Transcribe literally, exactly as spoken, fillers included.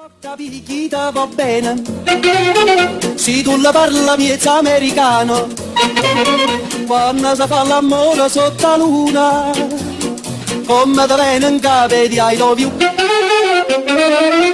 Picchita va bene, se tu la parla miezza americano, quando si fa l'amore sotto la luna, come te viene in capo di I love you.